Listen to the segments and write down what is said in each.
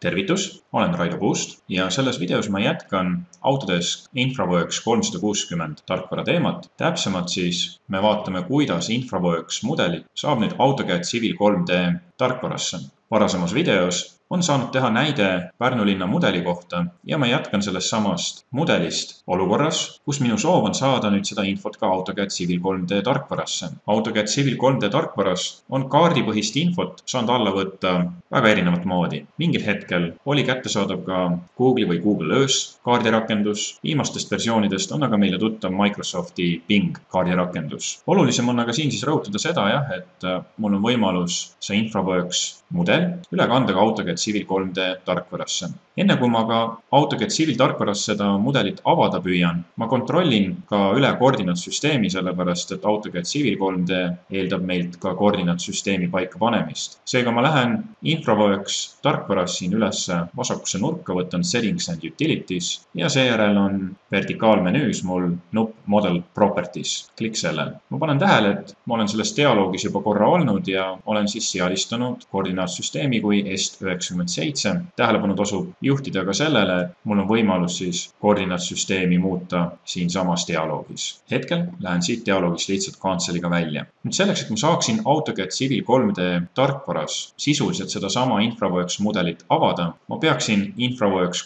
Tervitus, olen Raido Puust ja selles videos ma jätkan Autodesk InfraWorks 360 tarkvara teemat. Täpsemalt siis me vaatame, kuidas InfraWorks mudelit saab nüüd AutoCAD Civil 3D tarkvarasse. Varasemas videos on saanud teha näide Pärnu linna mudeli kohta ja ma jätkan sellest samast mudelist olukorras, kus minu soov on saada nüüd seda infot ka AutoCAD Civil 3D tarkvarasse. AutoCAD Civil 3D tarkvaras on kaardipõhist infot saanud alla võtta väga erinevat moodi. Mingil hetkel oli kättesaadav ka Google'i või Google Earth kaardirakendus. Viimastest versioonidest on aga meile tuttav Microsofti Bing kaardirakendus. Olulisem on aga siin siis rõhutada seda, et mul on võimalus see InfraWorks mudel üle kanda ka AutoCAD Civil 3D tarkvarasse. Enne kui ma ka AutoCAD Civil tarkvaras seda mudelit avada püüan, ma kontrollin ka üle koordinaatsüsteemi, sellepärast et AutoCAD Civil 3D eeldab meilt ka koordinaatsüsteemi paika panemist. Seega ma lähen InfraWorks tarkvaras siin üles vasakusse nurka, võtan Settings and Utilities ja seejärel on vertikaalmenüüs mul nupp Model Properties. Klikk sellel. Ma panen tähele, et ma olen selles dialoogis juba korra olnud ja olen siis seadistanud koordinaatsüsteemi kui EST97. Tähelepanu tasub juhtida ka sellele, et mul on võimalus siis koordinaatsüsteemi muuta siin samas dialoogis. Hetkel lähen siit dialoogist lihtsalt canceliga välja. Nüüd selleks, et ma saaksin AutoCAD Civil 3D tarkvaras sisuliselt seda sama InfraWorks mudelit avada, ma peaksin InfraWorks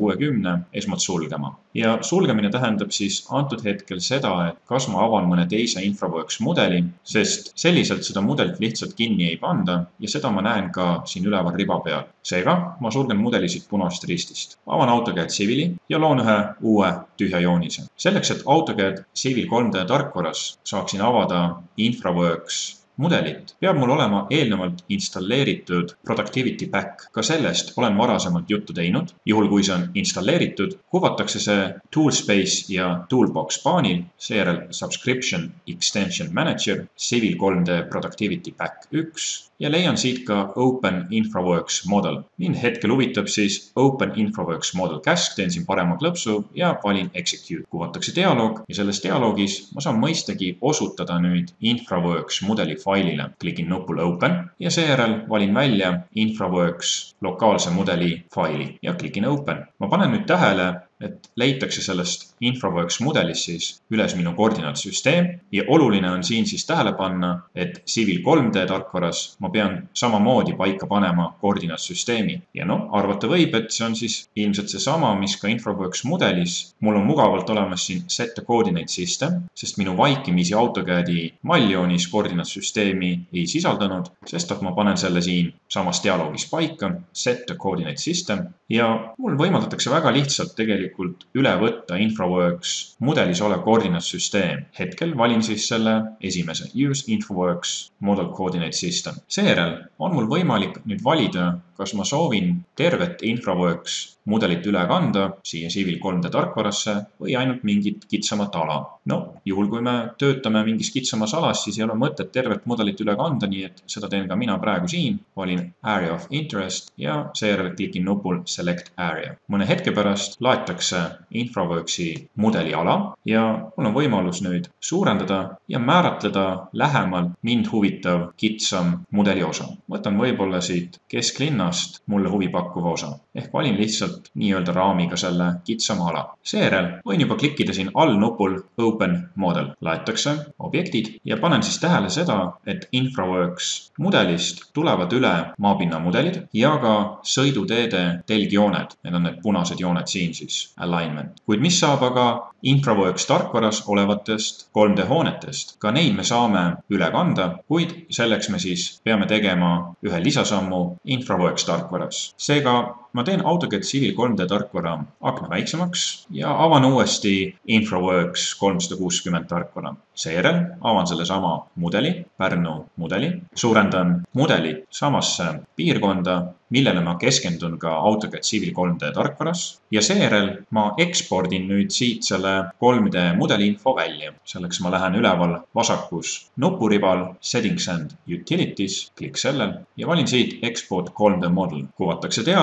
360 esmalt sulgema. Ja sulgemine tähendab siis antud hetkel seda, et kas ma avan mõne teise InfraWorks mudeli, sest selliselt seda mudelit lihtsalt kinni ei panda ja seda ma näen ka siin üleval riba peal. Seega ma sulgen mudeli siit punasest ristist. Avan AutoCAD Civili ja loon ühe uue tühja joonise. Selleks, et AutoCAD Civil 3D tarkvaras saaksin avada InfraWorks mudelit, peab mul olema eelnevalt installeeritud Productivity Pack. Ka sellest olen varasemalt juttu teinud. Juhul kui see on installeeritud, kuvatakse see Toolspace ja Toolbox paanil, seejärel Subscription Extension Manager, Civil 3D Productivity Pack 1 ja leian siit ka Open InfraWorks Model. Mind hetkel huvitab siis Open InfraWorks Model käsk, teen siin parema klõpsu ja valin Execute. Kuvatakse dialoog ja selles dialoogis ma saan mõistagi osutada nüüd InfraWorks mudeli failile. Klikin nupul Open ja seejärel valin välja InfraWorks lokaalse mudeli faili ja klikin Open. Ma panen nüüd tähele, et leitakse sellest InfraWorks mudelist siis üles minu koordinaatsüsteem ja oluline on siin siis tähele panna, et Civil 3D tarkvaras ma pean samamoodi paika panema koordinaatsüsteemi. Ja arvata võib, et see on siis ilmselt seesama, mis ka InfraWorks mudelis. Mul on mugavalt olemas siin Set the Coordinate System, sest minu vaikimisi AutoCADi malljoonis koordinaatsüsteemi ei sisaldanud, sest ma panen selle siin samas dialoogis paika, Set the Coordinate System ja mul võimaldatakse väga lihtsalt tegelikult üle võtta InfraWorks mudelis olev koordinaatsüsteem. Hetkel valin siis selle esimese Use InfraWorks Model Coordinate System. Seejärel on mul võimalik nüüd valida, kas ma soovin tervet InfraWorks mudelit üle kanda siia Civil 3D tarkvarasse või ainult mingit kitsamat ala. Juhul kui me töötame mingis kitsamas alas, siis ei ole mõtet tervet mudelit üle kanda, nii et seda teen ka mina praegu siin. Valin Area of Interest ja seejärel klikin nupul Select Area. Mõne hetke pärast laetakse InfraWorksi mudeli ala ja mul on võimalus nüüd suurendada ja määratleda lähemalt mind huvitav kitsam mudeli osa. Võtan võib-olla siit kesklinnast mulle huvipakkuva osa. Ehk valin lihtsalt nii-öelda raamiga selle kitsama ala. Seejärel võin juba klikkida siin all nupul Open Model. Laetakse objektid ja panen siis tähele seda, et InfraWorks mudelist tulevad üle maapinna mudelid ja ka sõiduteede telgjooned. Need on need punased jooned siin siis, alignment. Kuid mis saab aga InfraWorks tarkvaras olevatest 3D hoonetest? Ka neid me saame üle kanda, kuid selleks me siis peame tegema ühe lisasammu InfraWorks tarkvaras. Seega ma teen AutoCAD Civil 3D tarkvara akna väiksemaks ja avan uuesti InfraWorks 360 tarkvara. Seejärel avan selle sama mudeli, Pärnu mudeli, suurendan mudelit samasse piirkonda, millele ma keskendun ka AutoCAD Civil 3D tarkvaras ja seejärel ma ekspordin nüüd siit selle 3D mudeli info välja. Selleks ma lähen üleval vasakus nupuribal Settings and Utilities, klikk sellel ja valin siit Export 3D Model. Kuvatakse dialoog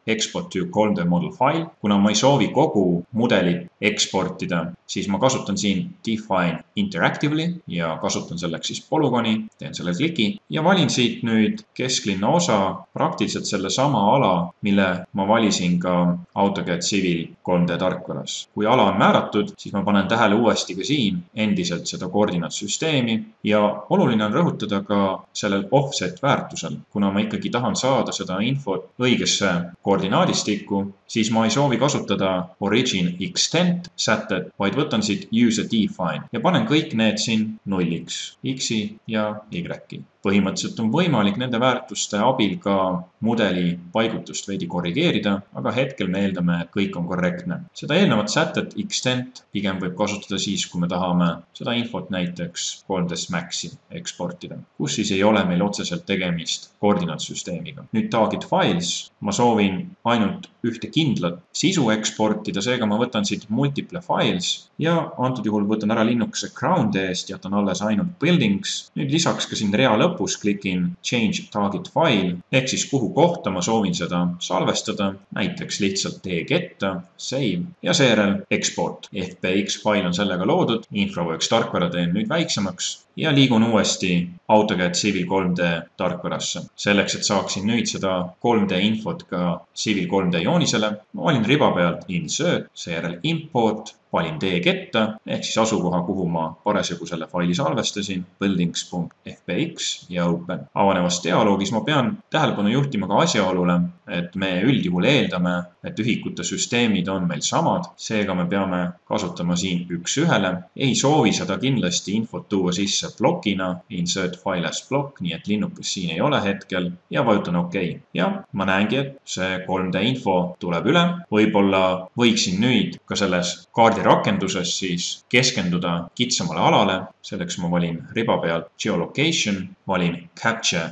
export to 3D model file. Kuna ma ei soovi kogu mudelit eksportida, siis ma kasutan siin define interactively ja kasutan selleks siis polügooni, teen selle kliki ja valin siit nüüd kesklinna osa, praktiliselt selle sama ala, mille ma valisin ka AutoCAD Civil 3D tarkvaras. Kui ala on määratud, siis ma panen tähele uuesti ka siin endiselt seda koordinaatsüsteemi ja oluline on rõhutada ka sellel offset väärtusel. Kuna ma ikkagi tahan saada seda infot õigesse koordinaadistikku, siis ma ei soovi kasutada origin extent sätet, vaid võtan siit use a define ja panen kõik need siin nulliks, X-i ja Y-i. Põhimõtteliselt on võimalik nende väärtuste abil ka mudeli paigutust veidi korrigeerida, aga hetkel me eeldame, et kõik on korrektne. Seda eelnevat sätet extent pigem võib kasutada siis, kui me tahame seda infot näiteks 3ds Maxi eksportida, kus siis ei ole meil otseselt tegemist koordinaatsüsteemiga. Nüüd target files, ma soovin ainult ühte kindlat sisu eksportida, seega ma võtan siit multiple files ja antud juhul võtan ära linnukese ground eest, jätan alles ainult buildings. Nüüd lisaks ka siin rea lõpus klikin change target file, ehk siis kuhu kohta ma soovin seda salvestada, näiteks lihtsalt tee ketta, save ja seejärel export. FBX fail on sellega loodud, InfraWorks tarkvara teen nüüd väiksemaks ja liigun uuesti AutoCAD Civil 3D tarkvarasse. Selleks, et saaksin nüüd seda 3D infot ka Civil 3D joonisele, ma valin riba pealt insert, seejärel import, valin tee ketta, ehk siis asukoha, kuhu ma parasjagu selle faili salvestasin, buildings.fbx ja open. Avanevas dialoogis ma pean tähelepanu juhtima ka asjaolule, et me üldjuhul eeldame, et ühikute süsteemid on meil samad, seega me peame kasutama siin üks ühele. Ei soovi seda kindlasti infot tuua sisse plokina, insert file as block, nii et linnukes siin ei ole hetkel ja vajutan OK. Ja ma näengi, et see 3D info tuleb üle. Võib-olla võiksin nüüd ka selles kaardi rakenduses siis keskenduda kitsamale alale. Selleks ma valin riba pealt geolocation, valin capture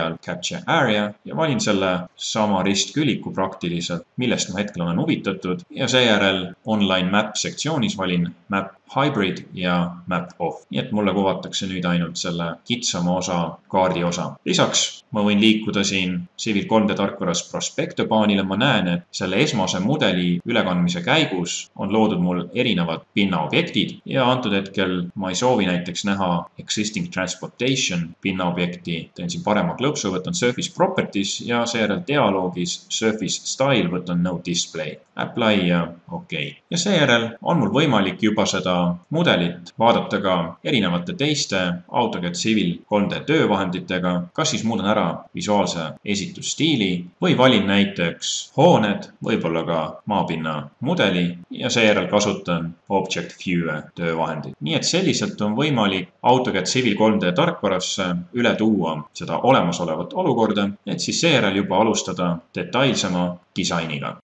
area ja valin selle sama ristküliku praktiliselt, millest ma hetkel olen huvitatud ja seejärel online map sektsioonis valin map hybrid ja map off. Nii et mulle kuvatakse nüüd ainult selle kitsama osa, kaardi osa. Lisaks ma võin liikuda siin Civil 3D tarkvaras prospektopaanile. Ma näen, et selle esmase mudeli ülekandmise käigus on loodud mul erinevad pinnaobjektid ja antud hetkel ma ei soovi näiteks näha existing transportation pinnaobjekti. Teen siin parema klõpsu, võtan surface properties ja seejärel dialoogis surface style võtan no display. Apply ja OK. Ja seejärel on mul võimalik juba seda mudelit vaadata ka erinevate teiste AutoCAD Civil 3D töövahenditega, kas siis muudan ära visuaalse esitusstiili või valin näiteks hooned, võib-olla ka maapinna mudeli ja seejärel kasutan Object View töövahendit. Nii et selliselt on võimalik AutoCAD Civil 3D tarkvarasse üle tuua seda olemasolevat olukorda, et siis seejärel juba alustada detailsema disainiga.